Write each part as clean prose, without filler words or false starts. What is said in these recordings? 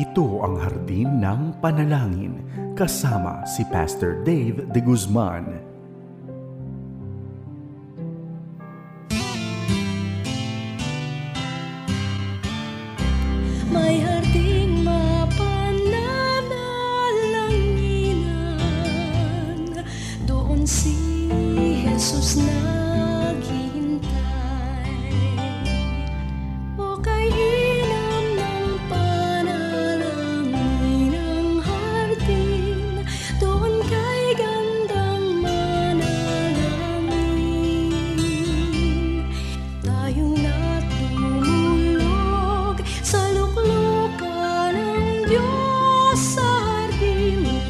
Ito ang Hardin ng Panalangin kasama si Pastor Dave de Guzman. May harding mapananalanginan, doon si Jesus naghihintay. O kay ilam ng panalangin ang hardin, doon kay gandang manalangin. Tayong natulog sa luklukan ng Diyos sa hardin ng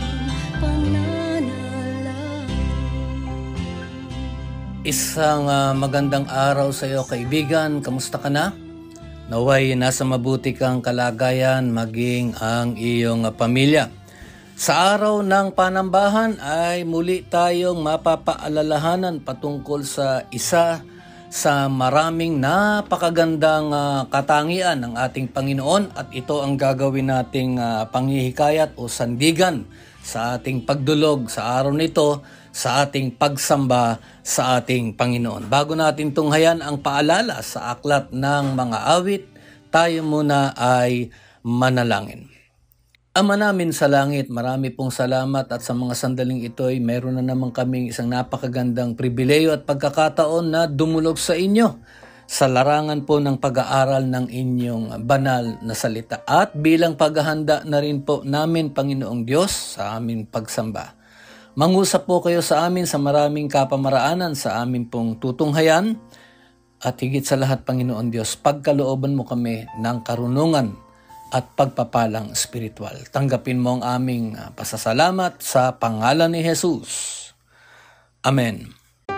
pananalangin. Isang magandang araw sa iyo, kaibigan. Kamusta ka na? Naway nasa mabuti kang kalagayan maging ang iyong pamilya. Sa araw ng panambahan ay muli tayong mapapaalalahanan patungkol sa isa sa maraming napakagandang katangian ng ating Panginoon, at ito ang gagawin nating panghihikayat o sandigan sa ating pagdulog sa araw nito, sa ating pagsamba sa ating Panginoon. Bago natin tunghayan ang paalala sa aklat ng mga awit, tayo muna ay manalangin. Ama namin sa langit, marami pong salamat at sa mga sandaling ito ay meron na naman kaming isang napakagandang pribileyo at pagkakataon na dumulog sa inyo sa larangan po ng pag-aaral ng inyong banal na salita, at bilang paghahanda na rin po namin, Panginoong Diyos, sa aming pagsamba. Mangusap po kayo sa amin sa maraming kapamaraanan sa amin pong tutunghayan, at higit sa lahat, Panginoon Diyos, pagkalooban mo kami ng karunungan at pagpapalang spiritual. Tanggapin mo ang aming pasasalamat sa pangalan ni Jesus. Amen.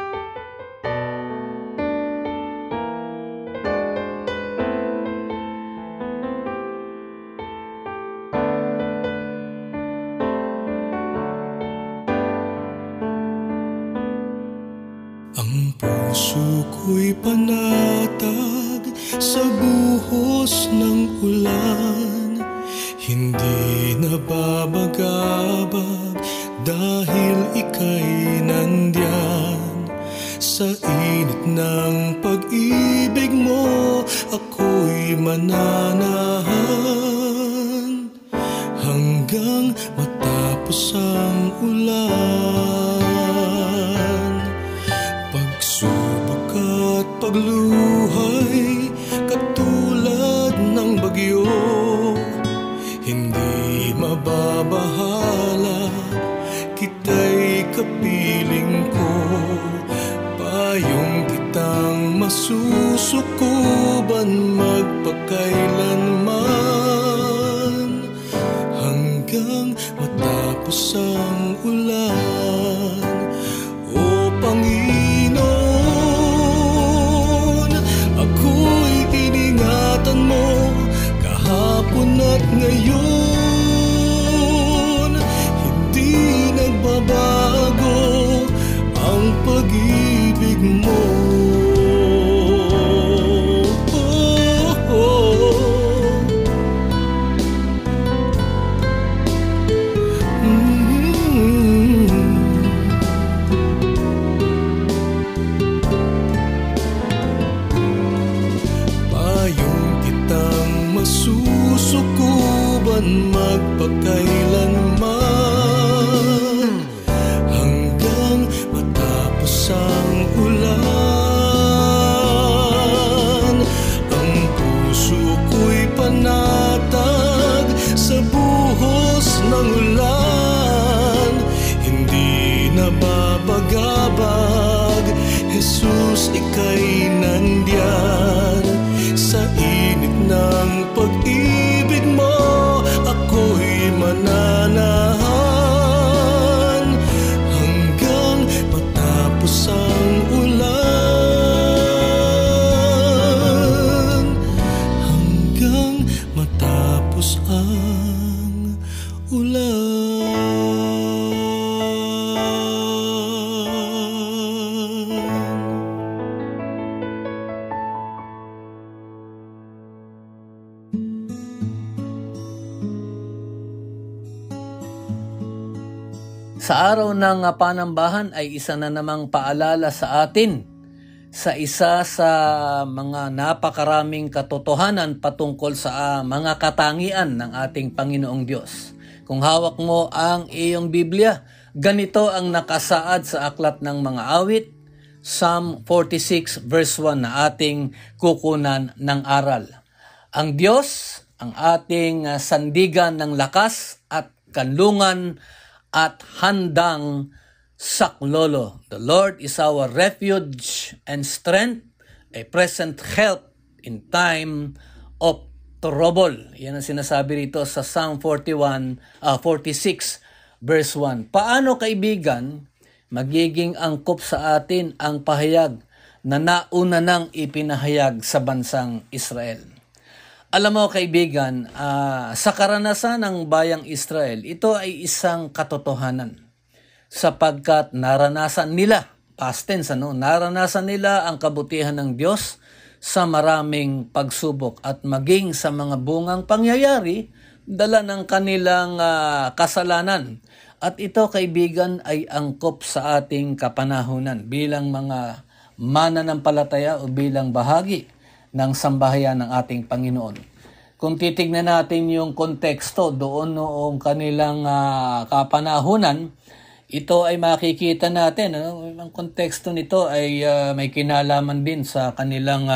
Ang puso ko'y panatag sa buhos ng ulan, hindi nababagabag dahil ika'y nandiyan. Sa init ng pag-ibig mo, ako'y mananahan hanggang matapos ang ulan. Pagsubok at pagluhay, katulad ng bagyo, hindi mababahala, kita'y kapiling ko. Payong kitang masusukuban magpakailanman hanggang matapos ang ulan. O Panginoon, ako'y iningatan mo kahapon at ngayon. Hindi nagbabago ang pag-ibig mo. Magpakailanman hanggang matapos ang ulan. Ang puso ko'y panatag sa buhos ng ulan, hindi nababagabag. Jesus, ika'y nandiyan. Sa init ng pag-ibig mo, ako'y mananahan hanggang matapos ang ulan. Hanggang matapos ang ulan. Sa araw ng panambahan ay isa na namang paalala sa atin sa isa sa mga napakaraming katotohanan patungkol sa mga katangian ng ating Panginoong Diyos. Kung hawak mo ang iyong Biblia, ganito ang nakasaad sa Aklat ng Mga Awit, Psalm 46 verse 1 na ating kukunan ng aral. Ang Diyos, ang ating sandigan ng lakas at kanlungan at handang saklolo. The Lord is our refuge and strength, a present help in time of trouble. Yan ang sinasabi rito sa Psalm 46 verse 1. Paano, kaibigan, magiging angkop sa atin ang pahayag na nauna nang ipinahayag sa bansang Israel? Alam mo, kaibigan, sa karanasan ng bayang Israel, ito ay isang katotohanan sapagkat naranasan nila, past tense, naranasan nila ang kabutihan ng Diyos sa maraming pagsubok at maging sa mga bungang pangyayari, dala ng kanilang kasalanan. At ito, kaibigan, ay angkop sa ating kapanahunan bilang mga mananampalataya o bilang bahagi ng sambahayan ng ating Panginoon. Kung titignan natin yung konteksto doon noong kanilang kapanahunan, ito ay makikita natin. Ang konteksto nito ay may kinalaman din sa kanilang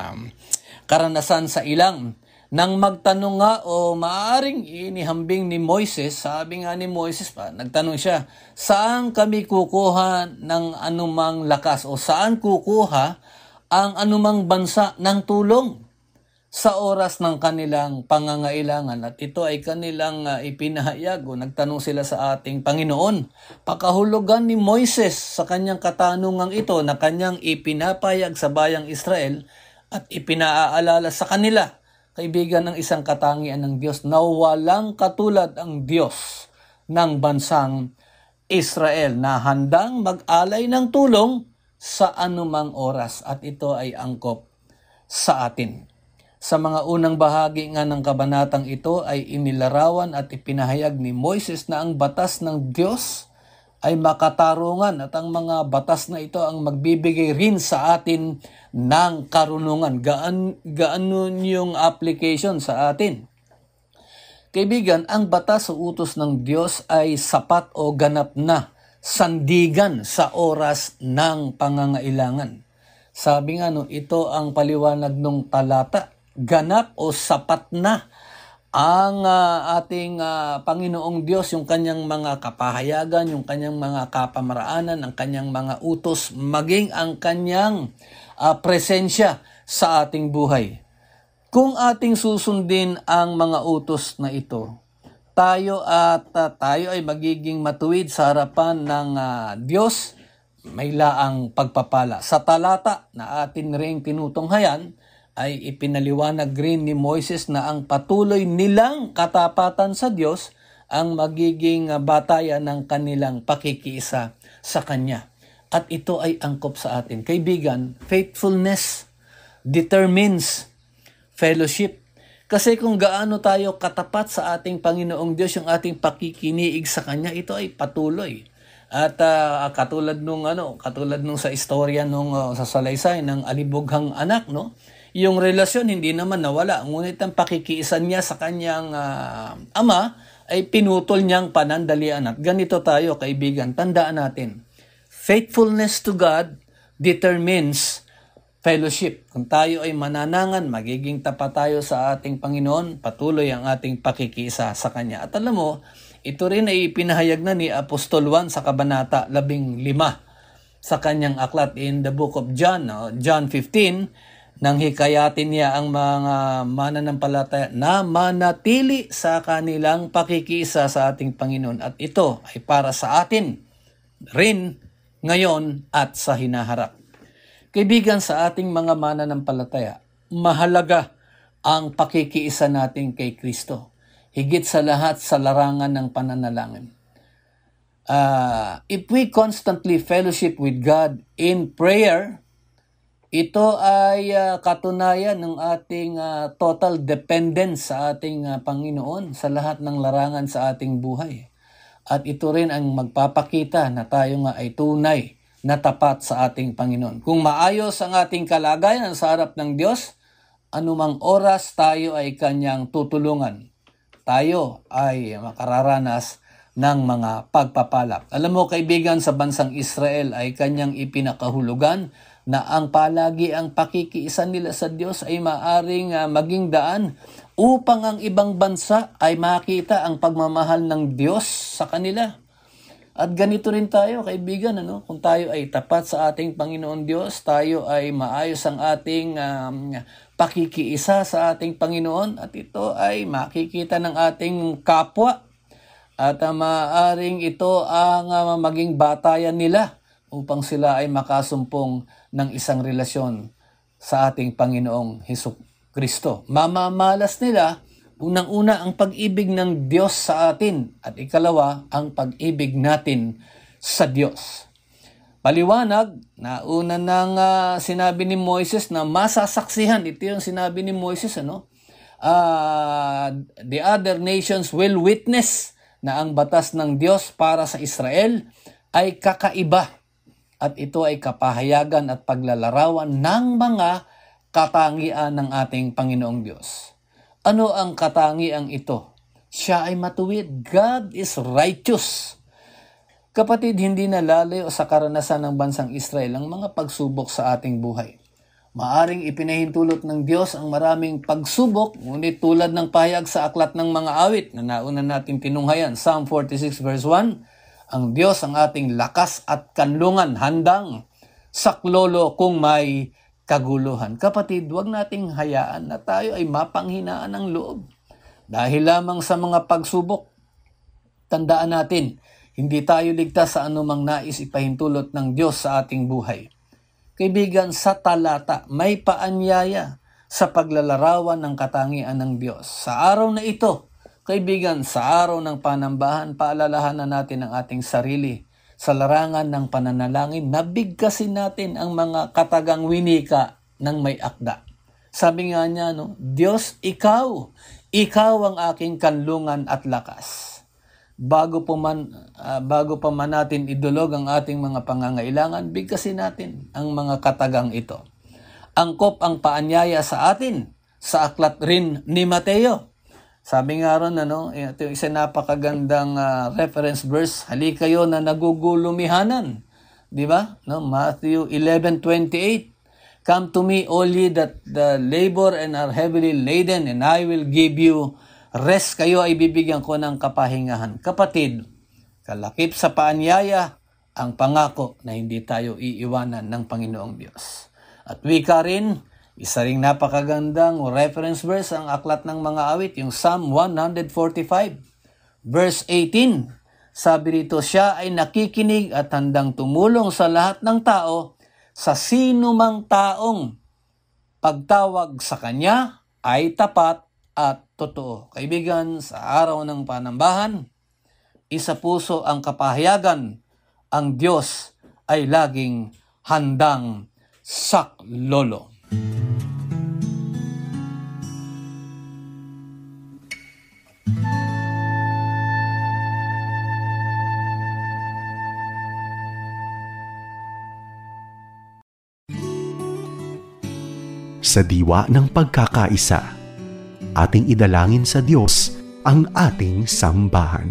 karanasan sa ilang. Nang magtanong nga o maaaring inihambing ni Moises, sabi nga ni Moises pa, nagtanong siya, saan kami kukuha ng anumang lakas o saan kukuha ang anumang bansa ng tulong sa oras ng kanilang pangangailangan? At ito ay kanilang ipinahayag o nagtanong sila sa ating Panginoon. Pakahulugan ni Moises sa kanyang katanungang ito na kanyang ipinapayag sa bayang Israel at ipinaaalala sa kanila, kaibigan, ng isang katangian ng Diyos na walang katulad ang Diyos ng bansang Israel na handang mag-alay ng tulong sa anumang oras, at ito ay angkop sa atin. Sa mga unang bahagi nga ng kabanatang ito ay inilarawan at ipinahayag ni Moises na ang batas ng Diyos ay makatarungan at ang mga batas na ito ang magbibigay rin sa atin ng karunungan. Gaano yung application sa atin? Kaibigan, ang batas o utos ng Diyos ay sapat o ganap na sandigan sa oras ng pangangailangan. Sabi nga, ito ang paliwanag ng talata, ganap o sapat na ang ating Panginoong Diyos, yung kanyang mga kapahayagan, yung kanyang mga kapamaraanan, ang kanyang mga utos, maging ang kanyang presensya sa ating buhay. Kung ating susundin ang mga utos na ito, tayo ay magiging matuwid sa harapan ng Diyos, may laang pagpapala. Sa talata na atin ring tinutunghayan, ay ipinaliwanag rin ni Moises na ang patuloy nilang katapatan sa Diyos ang magiging batayan ng kanilang pakikiisa sa Kanya. At ito ay angkop sa atin. Kaibigan, faithfulness determines fellowship. Kasi kung gaano tayo katapat sa ating Panginoong Diyos, yung ating pakikiniig sa Kanya, ito ay patuloy. At katulad nung sa istorya nung sa salaysay ng alibughang anak, yung relasyon hindi naman nawala, ngunit ang pakikiisan niya sa kanyang ama ay pinutol niyang panandalian. At ganito tayo, kaibigan, tandaan natin, faithfulness to God determines fellowship. Kung tayo ay mananangan, magiging tapat tayo sa ating Panginoon, patuloy ang ating pakikiisa sa Kanya. At alam mo, ito rin ay ipinahayag na ni Apostol Juan sa Kabanata 15 sa kanyang aklat in the book of John, John 15, nang hikayatin niya ang mga mananampalataya na manatili sa kanilang pakikiisa sa ating Panginoon. At ito ay para sa atin rin ngayon at sa hinaharap. Kaibigan, sa ating mga mananampalataya, mahalaga ang pakikiisa natin kay Kristo. Higit sa lahat sa larangan ng pananalangin. If we constantly fellowship with God in prayer, ito ay katunayan ng ating total dependence sa ating Panginoon sa lahat ng larangan sa ating buhay. At ito rin ang magpapakita na tayo nga ay tunay na tapat sa ating Panginoon. Kung maayos ang ating kalagayan sa harap ng Diyos, anumang oras tayo ay Kanyang tutulungan. Tayo ay makararanas ng mga pagpapala. Alam mo kaibigan, sa bansang Israel ay Kanyang ipinakahulugan na ang palagi ang pakikiisa nila sa Diyos ay maaring maging daan upang ang ibang bansa ay makita ang pagmamahal ng Diyos sa kanila. At ganito rin tayo, kaibigan, kung tayo ay tapat sa ating Panginoon Diyos, tayo ay maayos ang ating pakikiisa sa ating Panginoon, at ito ay makikita ng ating kapwa, at maaaring ito ang maging batayan nila upang sila ay makasumpong ng isang relasyon sa ating Panginoong Hesukristo. Mamamalas nila unang-una ang pag-ibig ng Diyos sa atin, at ikalawa ang pag-ibig natin sa Diyos. Paliwanag, nauna nang sinabi ni Moises na masasaksihan. Ito yung sinabi ni Moises, the other nations will witness na ang batas ng Diyos para sa Israel ay kakaiba. At ito ay kapahayagan at paglalarawan ng mga katangian ng ating Panginoong Diyos. Ano ang katangiang ito? Siya ay matuwid. God is righteous. Kapatid, hindi nalalayo sa karanasan ng bansang Israel ang mga pagsubok sa ating buhay. Maaring ipinahintulot ng Diyos ang maraming pagsubok, ngunit tulad ng pahayag sa aklat ng mga awit na nauna natin tinunghayan, Psalm 46 verse 1, ang Diyos ang ating lakas at kanlungan, handang saklolo kung may kaguluhan. Kapatid, huwag nating hayaan na tayo ay mapanghinaan ng loob. Dahil lamang sa mga pagsubok, tandaan natin, hindi tayo ligtas sa anumang nais ipahintulot ng Diyos sa ating buhay. Kaibigan, sa talata, may paanyaya sa paglalarawan ng katangian ng Diyos. Sa araw na ito, kaibigan, sa araw ng panambahan, paalalahanan natin ang ating sarili sa larangan ng pananalangin, nabigkasin natin ang mga katagang winika ng may akda. Sabi nga niya, Diyos, ikaw ang aking kanlungan at lakas. Bago pa man natin idulog ang ating mga pangangailangan, bigkasin natin ang mga katagang ito. Angkop ang paanyaya sa atin sa aklat rin ni Mateo. Sabi nga ron, ito yung isa napakagandang reference verse, halika kayo na nagugulumihanan. Di ba? Matthew 11:28. Come to me, all ye that labor and are heavily laden, and I will give you rest. Kayo ay bibigyan ko ng kapahingahan. Kapatid, kalakip sa paanyaya ang pangako na hindi tayo iiwanan ng Panginoong Diyos. At wika rin, isa ring napakagandang reference verse ang aklat ng mga awit, yung Psalm 145, verse 18. Sabi rito, siya ay nakikinig at handang tumulong sa lahat ng tao, sa sino mang taong pagtawag sa kanya ay tapat at totoo. Kaibigan, sa araw ng panambahan, isa puso ang kapahayagan, ang Diyos ay laging handang saklolo. Sa diwa ng pagkakaisa, ating idalangin sa Diyos ang ating sambahan.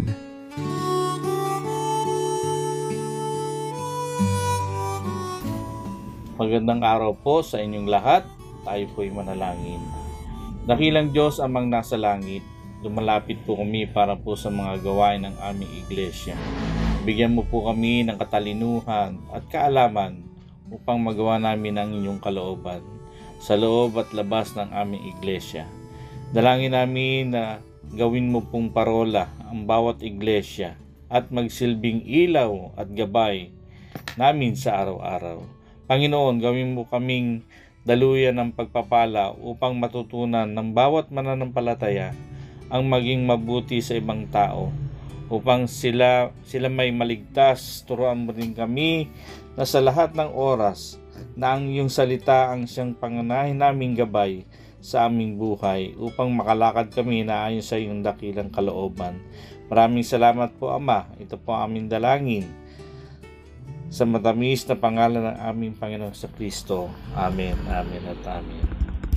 Magandang araw po sa inyong lahat. Tayo po'y manalangin. Dakilang Diyos amang nasa langit, lumalapit po kami para po sa mga gawain ng aming iglesia. Bigyan mo po kami ng katalinuhan at kaalaman upang magawa namin ang inyong kalooban sa loob at labas ng aming iglesia. Dalangin namin na gawin mo pong parola ang bawat iglesia at magsilbing ilaw at gabay namin sa araw-araw. Panginoon, gawin mo kaming daluyan ng pagpapala upang matutunan ng bawat mananampalataya ang maging mabuti sa ibang tao, upang sila may maligtas. Turuan mo rin kami na sa lahat ng oras na ang iyong salita ang siyang pangunahin naming gabay sa aming buhay upang makalakad kami na ayon sa iyong dakilang kalooban. Maraming salamat po, Ama. Ito po ang aming dalangin sa matamis na pangalan ng aming Panginoon sa Kristo. Amen, amen at amen.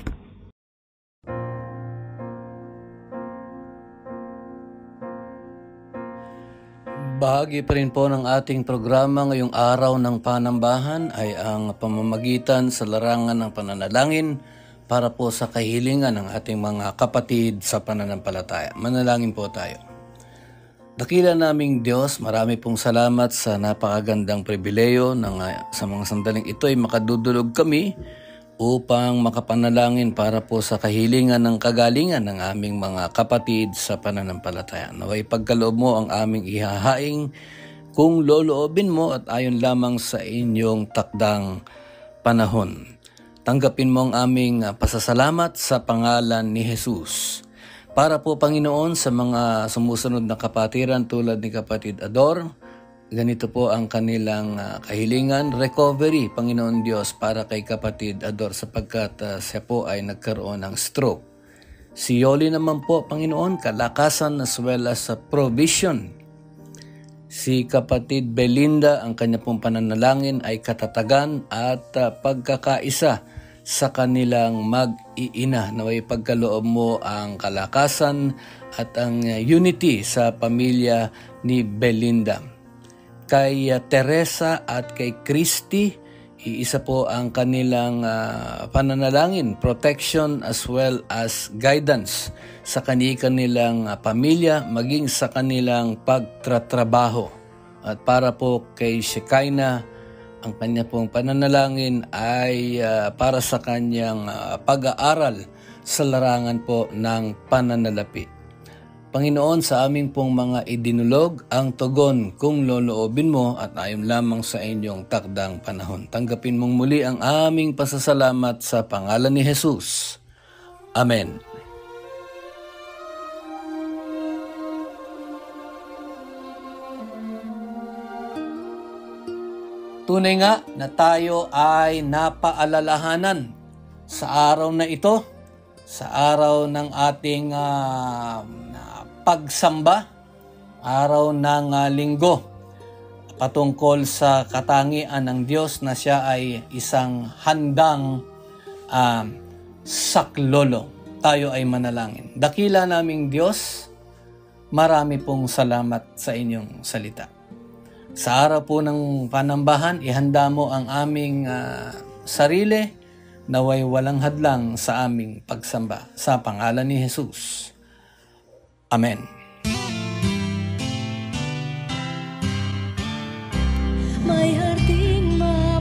Bahagi pa rin po ng ating programa ngayong araw ng panambahan ay ang pamamagitan sa larangan ng pananalangin para po sa kahilingan ng ating mga kapatid sa pananampalataya. Manalangin po tayo. Dakila naming Diyos, marami pong salamat sa napakagandang pribileyo sa mga sandaling ito ay makadudulog kami upang makapanalangin para po sa kahilingan ng kagalingan ng aming mga kapatid sa pananampalataya. Naway pagkaloob mo ang aming ihahaing kung loloobin mo at ayon lamang sa inyong takdang panahon. Tanggapin mo ang aming pasasalamat sa pangalan ni Jesus. Para po Panginoon sa mga sumusunod na kapatiran tulad ni Kapatid Ador, ganito po ang kanilang kahilingan, recovery, Panginoon Diyos, para kay Kapatid Ador sapagkat siya po ay nagkaroon ng stroke. Si Yoli naman po, Panginoon, kalakasan as well as provision. Si Kapatid Belinda, ang kanya pong pananalangin ay katatagan at pagkakaisa sa kanilang mag-iina. Naway pagkaloob mo ang kalakasan at ang unity sa pamilya ni Belinda. Kay Teresa at kay Christy, iisa po ang kanilang pananalangin, protection as well as guidance sa kanilang pamilya, maging sa kanilang pagtratrabaho. At para po kay Shekinah, ang kanya pong pananalangin ay para sa kanyang pag-aaral sa larangan po ng pananalapi. Panginoon, sa aming pong mga idinulog ang tugon kung loloobin mo at ayon lamang sa inyong takdang panahon. Tanggapin mong muli ang aming pasasalamat sa pangalan ni Jesus. Amen. Tunay nga na tayo ay napaalalahanan sa araw na ito, sa araw ng ating pagsamba, araw ng linggo, patungkol sa katangian ng Diyos na siya ay isang handang saklolo. Tayo ay manalangin. Dakila naming Diyos, marami pong salamat sa inyong salita. Sa araw po ng panambahan, ihanda mo ang aming sarili, naway walang hadlang sa aming pagsamba. Sa pangalan ni Jesus. Amen. May harding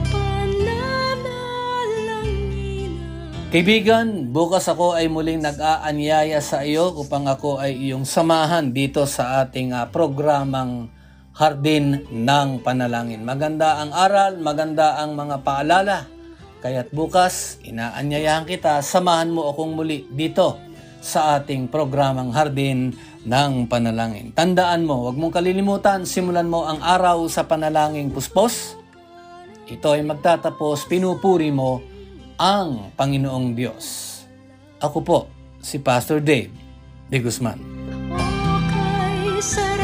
mapananalangin. Kaibigan, bukas ako ay muling nag-aanyaya sa iyo upang ako ay iyong samahan dito sa ating programang Hardin ng Panalangin. Maganda ang aral, maganda ang mga paalala. Kaya't bukas, inaanyayahan kita, samahan mo akong muli dito sa ating programang Hardin ng Panalangin. Tandaan mo, huwag mong kalilimutan, simulan mo ang araw sa panalangin puspos. Ito ay magtatapos, pinupuri mo ang Panginoong Diyos. Ako po, si Pastor Dave de Guzman. Okay,